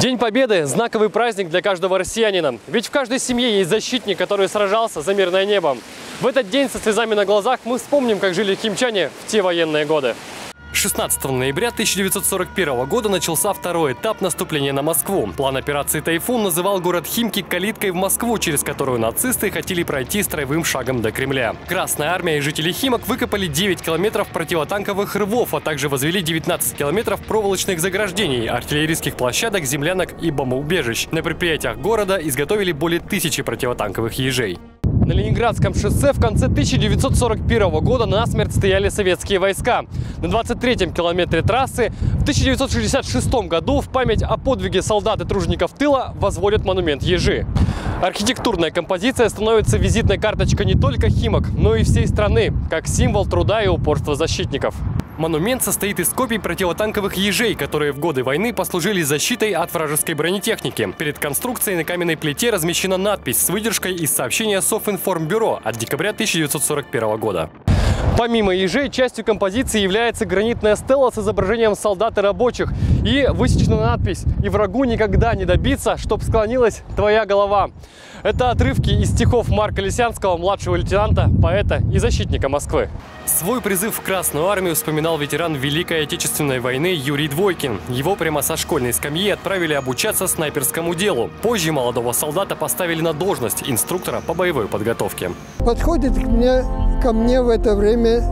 День Победы – знаковый праздник для каждого россиянина. Ведь в каждой семье есть защитник, который сражался за мирное небо. В этот день со слезами на глазах мы вспомним, как жили химчане в те военные годы. 16 ноября 1941 года начался второй этап наступления на Москву. План операции «Тайфун» называл город Химки калиткой в Москву, через которую нацисты хотели пройти строевым шагом до Кремля. Красная армия и жители Химок выкопали 9 километров противотанковых рвов, а также возвели 19 километров проволочных заграждений, артиллерийских площадок, землянок и бомбоубежищ. На предприятиях города изготовили более 1000 противотанковых ежей. На Ленинградском шоссе в конце 1941 года насмерть стояли советские войска. На 23-м километре трассы в 1966 году в память о подвиге солдат и тружеников тыла возводят монумент Ежи. Архитектурная композиция становится визитной карточкой не только Химок, но и всей страны, как символ труда и упорства защитников. Монумент состоит из копий противотанковых ежей, которые в годы войны послужили защитой от вражеской бронетехники. Перед конструкцией на каменной плите размещена надпись с выдержкой из сообщения Софинформбюро от декабря 1941 года. Помимо ежей, частью композиции является гранитная стела с изображением солдат и рабочих. И высечена надпись «И врагу никогда не добиться, чтоб склонилась твоя голова». Это отрывки из стихов Марка Лисянского, младшего лейтенанта, поэта и защитника Москвы. Свой призыв в Красную армию вспоминал ветеран Великой Отечественной войны Юрий Двойкин. Его прямо со школьной скамьи отправили обучаться снайперскому делу. Позже молодого солдата поставили на должность инструктора по боевой подготовке. Подходит ко мне в это время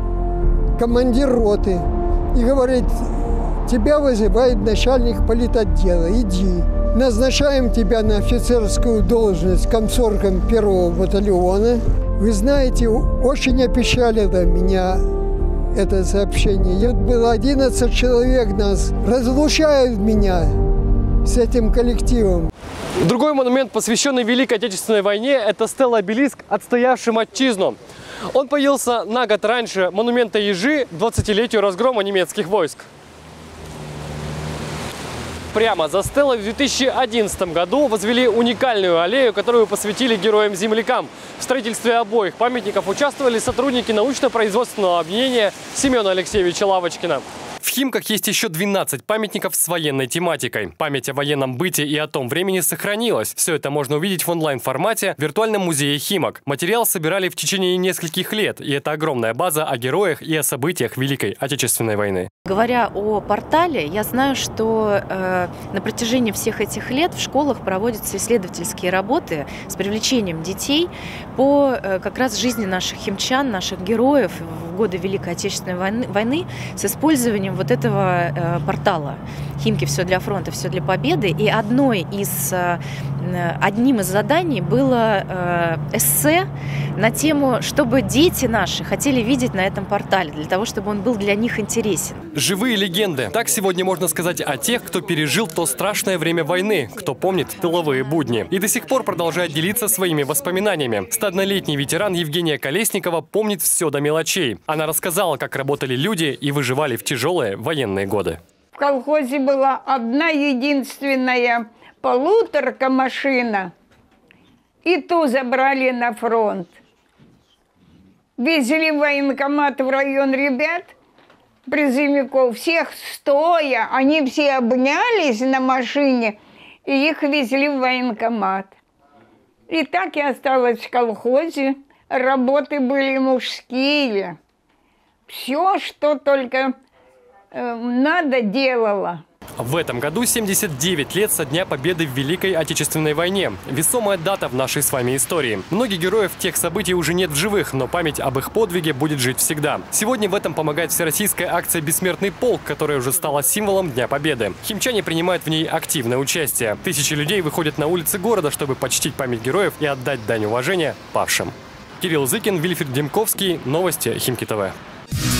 командир роты и говорит: тебя вызывает начальник политотдела, иди. Назначаем тебя на офицерскую должность комсоргом 1-го батальона. Вы знаете, очень опечалило меня это сообщение. Было 11 человек, нас разлучают меня с этим коллективом. Другой монумент, посвященный Великой Отечественной войне, это стела-обелиск «Отстоявшим отчизну». Он появился на год раньше монумента Ежи к 20-летию разгрома немецких войск. Прямо за стелой в 2011 году возвели уникальную аллею, которую посвятили героям-землякам. В строительстве обоих памятников участвовали сотрудники научно-производственного объединения Семена Алексеевича Лавочкина. В Химках есть еще 12 памятников с военной тематикой. Память о военном быте и о том времени сохранилась. Все это можно увидеть в онлайн-формате в виртуальном музее Химок. Материал собирали в течение нескольких лет, и это огромная база о героях и о событиях Великой Отечественной войны. Говоря о портале, я знаю, что на протяжении всех этих лет в школах проводятся исследовательские работы с привлечением детей по как раз жизни наших химчан, наших героев в годы Великой Отечественной войны с использованием вот этого портала «Химки. Все для фронта, все для победы». И одним из заданий было эссе на тему, чтобы дети наши хотели видеть на этом портале, для того, чтобы он был для них интересен. Живые легенды. Так сегодня можно сказать о тех, кто пережил то страшное время войны, кто помнит тыловые будни. И до сих пор продолжает делиться своими воспоминаниями. 101-летний ветеран Евгения Колесникова помнит все до мелочей. Она рассказала, как работали люди и выживали в тяжелые военные годы. В колхозе была одна единственная полуторка машина. И ту забрали на фронт. Везли в военкомат в район ребят, призывников, всех стоя. Они все обнялись на машине, и их везли в военкомат. И так я осталась в колхозе. Работы были мужские. Все, что только надо, делала. В этом году 79 лет со дня победы в Великой Отечественной войне. Весомая дата в нашей с вами истории. Многих героев тех событий уже нет в живых, но память об их подвиге будет жить всегда. Сегодня в этом помогает всероссийская акция «Бессмертный полк», которая уже стала символом Дня Победы. Химчане принимают в ней активное участие. Тысячи людей выходят на улицы города, чтобы почтить память героев и отдать дань уважения павшим. Кирилл Зыкин, Вильфред Демковский. Новости Химки ТВ.